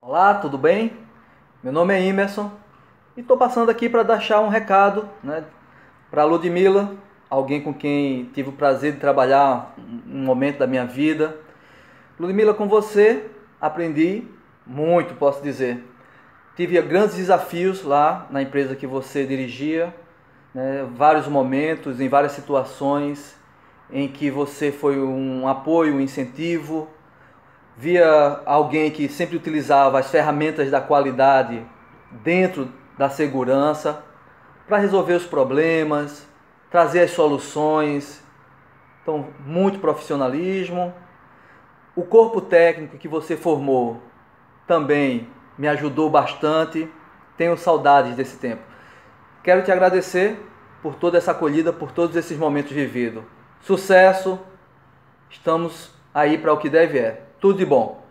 Olá, tudo bem? Meu nome é Emerson e estou passando aqui para deixar um recado, para a Ludmila, alguém com quem tive o prazer de trabalhar um momento da minha vida. Ludmila, com você aprendi muito, posso dizer. Tive grandes desafios lá na empresa que você dirigia, vários momentos, em várias situações em que você foi um apoio, um incentivo. Via alguém que sempre utilizava as ferramentas da qualidade dentro da segurança para resolver os problemas, trazer as soluções. Então, muito profissionalismo. O corpo técnico que você formou também me ajudou bastante. Tenho saudades desse tempo. Quero te agradecer por toda essa acolhida, por todos esses momentos vividos. Sucesso! Estamos aí para o que deve é. Tudo de bom.